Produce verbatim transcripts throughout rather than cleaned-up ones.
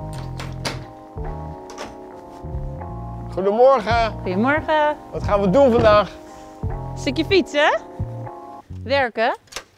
Goedemorgen. Goedemorgen. Wat gaan we doen vandaag? Stukje fietsen. Werken.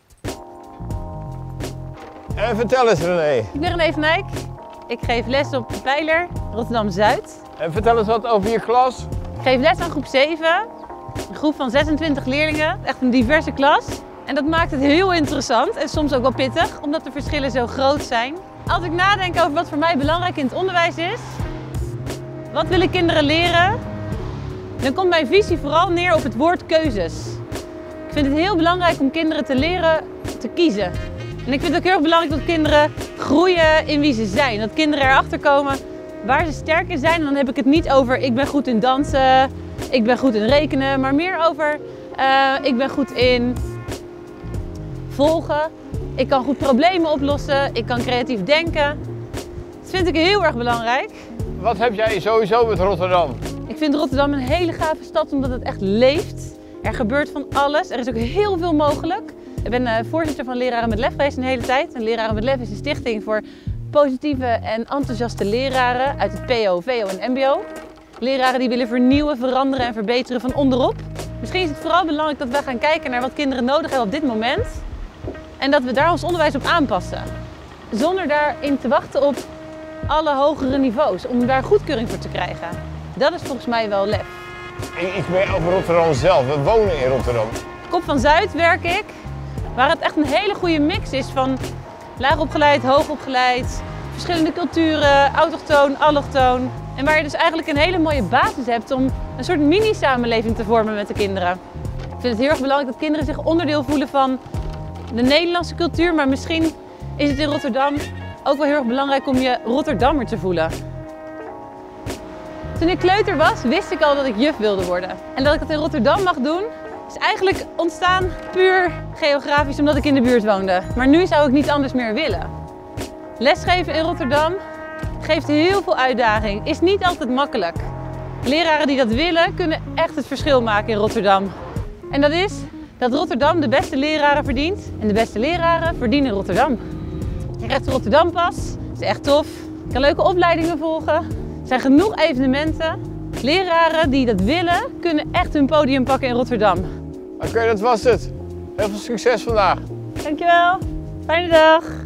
En vertel eens René. Ik ben René van Eyck. Ik geef les op de Pijler, Rotterdam-Zuid. En vertel eens wat over je klas. Ik geef les aan groep zeven. Een groep van zesentwintig leerlingen. Echt een diverse klas. En dat maakt het heel interessant en soms ook wel pittig, omdat de verschillen zo groot zijn. Als ik nadenk over wat voor mij belangrijk in het onderwijs is, wat willen kinderen leren, dan komt mijn visie vooral neer op het woord keuzes. Ik vind het heel belangrijk om kinderen te leren te kiezen. En ik vind het ook heel erg belangrijk dat kinderen groeien in wie ze zijn. Dat kinderen erachter komen waar ze sterk in zijn. En dan heb ik het niet over ik ben goed in dansen, ik ben goed in rekenen, maar meer over uh, ik ben goed in volgen. Ik kan goed problemen oplossen, ik kan creatief denken. Dat vind ik heel erg belangrijk. Wat heb jij sowieso met Rotterdam? Ik vind Rotterdam een hele gave stad omdat het echt leeft. Er gebeurt van alles, er is ook heel veel mogelijk. Ik ben uh, voorzitter van Leraren met Lef geweest een hele tijd. En Leraren met Lef is een stichting voor positieve en enthousiaste leraren uit het P O, V O en M B O. Leraren die willen vernieuwen, veranderen en verbeteren van onderop. Misschien is het vooral belangrijk dat we gaan kijken naar wat kinderen nodig hebben op dit moment. En dat we daar ons onderwijs op aanpassen. Zonder daarin te wachten op alle hogere niveaus, om daar goedkeuring voor te krijgen. Dat is volgens mij wel lef. Iets meer over Rotterdam zelf. We wonen in Rotterdam. Kop van Zuid werk ik, waar het echt een hele goede mix is van laag opgeleid, hoog opgeleid, verschillende culturen, autochtoon, allochtoon. En waar je dus eigenlijk een hele mooie basis hebt om een soort mini-samenleving te vormen met de kinderen. Ik vind het heel erg belangrijk dat kinderen zich onderdeel voelen van de Nederlandse cultuur, maar misschien is het in Rotterdam ook wel heel erg belangrijk om je Rotterdammer te voelen. Toen ik kleuter was, wist ik al dat ik juf wilde worden. En dat ik dat in Rotterdam mag doen, is eigenlijk ontstaan puur geografisch omdat ik in de buurt woonde. Maar nu zou ik niet anders meer willen. Lesgeven in Rotterdam geeft heel veel uitdaging, is niet altijd makkelijk. Leraren die dat willen, kunnen echt het verschil maken in Rotterdam. En dat is dat Rotterdam de beste leraren verdient en de beste leraren verdienen Rotterdam. Je krijgt de Rotterdampas, dat is echt tof. Je kan leuke opleidingen volgen. Er zijn genoeg evenementen. Leraren die dat willen, kunnen echt hun podium pakken in Rotterdam. Oké, okay, dat was het. Heel veel succes vandaag. Dankjewel. Fijne dag.